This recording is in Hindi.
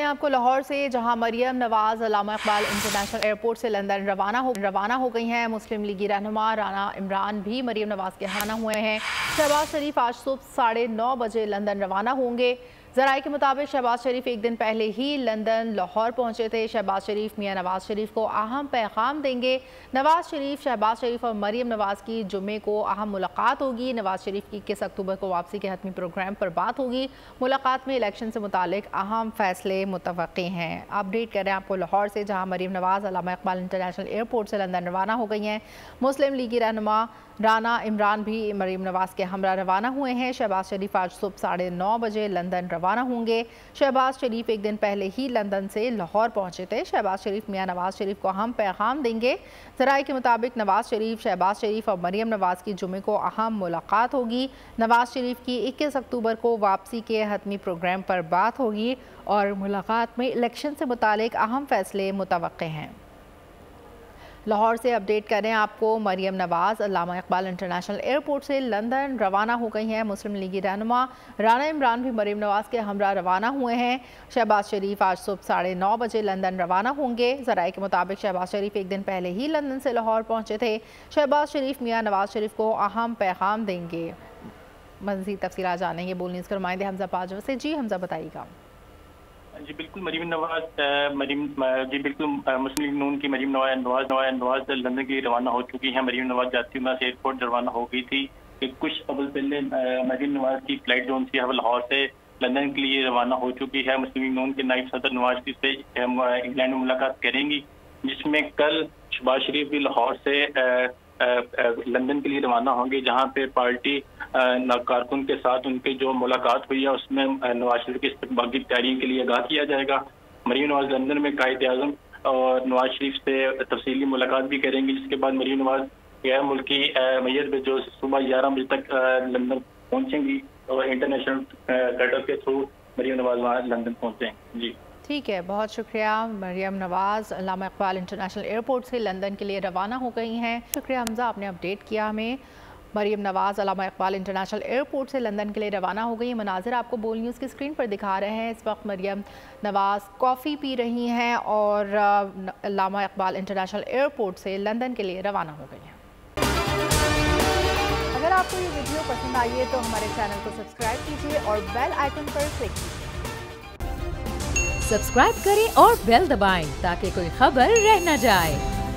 आपको लाहौर से, जहां मरियम नवाज अल्लामा इकबाल इंटरनेशनल एयरपोर्ट से लंदन रवाना हो गई हैं। मुस्लिम लीगी रहनुमा राना इमरान भी मरियम नवाज के रवाना हुए हैं। शहबाज शरीफ आज सुबह 9:30 बजे लंदन रवाना होंगे। ज़राए के मुताबिक शहबाज शरीफ एक दिन पहले ही लंदन लाहौर पहुंचे थे। शहबाज शरीफ मियां नवाज शरीफ को अहम पैगाम देंगे। नवाज शरीफ, शहबाज शरीफ और मरियम नवाज की जुम्मे को अहम मुलाकात होगी। नवाज शरीफ की 21 अक्टूबर को वापसी के हतमी प्रोग्राम पर बात होगी। मुलाकात में इलेक्शन से मुतालिक अहम फैसले मुतवक्के हैं। अपडेट करें आपको लाहौर से, जहाँ मरियम नवाज अल्लामा इकबाल इंटरनेशनल एयरपोर्ट से लंदन रवाना हो गई हैं। मुस्लिम लीगी रहनुमा राना इमरान भी मरियम नवाज के हमरा रवाना हुए हैं। शहबाज शरीफ आज सुबह 9:30 बजे लंदन रवाना होंगे। शहबाज शरीफ एक दिन पहले ही लंदन से लाहौर पहुंचे थे। शहबाज शरीफ मियां नवाज शरीफ को अहम पैगाम देंगे। ज़राए के मुताबिक नवाज शरीफ, शहबाज शरीफ और मरियम नवाज की जुमे को अहम मुलाकात होगी। नवाज शरीफ की 21 अक्टूबर को वापसी के हतमी प्रोग्राम पर बात होगी और मुलाकात में इलेक्शन से मुतालिक अहम फैसले मुतवक्के हैं। लाहौर से अपडेट करें आपको, मरियम नवाज अल्लामा इकबाल इंटरनेशनल एयरपोर्ट से लंदन रवाना हो गई हैं। मुस्लिम लीगी रहनुमा राना इमरान भी मरियम नवाज के हमरा रवाना हुए हैं। शहबाज शरीफ आज सुबह 9:30 बजे लंदन रवाना होंगे। ज़राए के मुताबिक शहबाज शरीफ एक दिन पहले ही लंदन से लाहौर पहुंचे थे। शहबाज शरीफ मियां नवाज शरीफ को अहम पैगाम देंगे। मज़ीद तफसीलात जानेंगे बोल न्यूज़ के नुमाइंदे हमजा पाजवा से। जी हमजा, बताइएगा। जी बिल्कुल, मरियम नवाज बिल्कुल मुस्लिम लीग नून की मरियम नवाज लंदन की रवाना हो चुकी हैं। मरियम नवाज जाती हुई से एयरपोर्ट रवाना हो गई थी कि कुछ अव्वल पहले मरियम नवाज की फ्लाइट जो उनकी लाहौर से लंदन के लिए रवाना हो चुकी है। मुस्लिम लीग नून के नायब सदर नवाज शरीफ से इंग्लैंड में मुलाकात करेंगी, जिसमें कल शहबाज शरीफ भी लाहौर से लंदन के लिए रवाना होंगे, जहां पे पार्टी कारकुन के साथ उनकी जो मुलाकात हुई है उसमें नवाज शरीफ की इस्तकबाल की तैयारियों के लिए आगाह किया जाएगा। मरियम नवाज लंदन में कायद आजम और नवाज शरीफ से तफसीली मुलाकात भी करेंगी, जिसके बाद मरियम नवाज गैर मुल्की मैयत में जो सुबह 11 बजे तक लंदन पहुंचेंगी और इंटरनेशनल कटर के थ्रू मरियम नवाज वहाँ लंदन पहुंचेंगे। जी ठीक है, बहुत शुक्रिया। मरियम नवाज अल्लामा इकबाल इंटरनेशनल एयरपोर्ट से लंदन के लिए रवाना हो गई हैं। शुक्रिया हमजा, आपने अपडेट किया हमें। मरियम नवाज अल्लामा इकबाल इंटरनेशनल एयरपोर्ट से लंदन के लिए रवाना हो गई। मनाजिर आपको बोल न्यूज़ की स्क्रीन पर दिखा रहे हैं। इस वक्त मरियम नवाज कॉफ़ी पी रही हैं और अल्लामा इकबाल इंटरनेशनल एयरपोर्ट से लंदन के लिए रवाना हो गई हैं। अगर आपको ये वीडियो पसंद आई है तो हमारे चैनल को सब्सक्राइब कीजिए और बेल आइकन पर क्लिक कीजिए। सब्सक्राइब करें और बेल दबाएं ताकि कोई खबर रह न जाए।